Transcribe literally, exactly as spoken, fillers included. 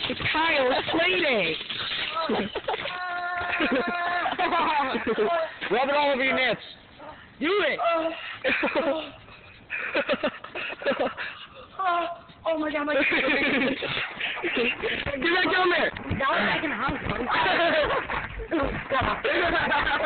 It's Kyle's play date. Rub it all over your nips. Do it. Oh my god, my Get back down there. That was back in the house, buddy.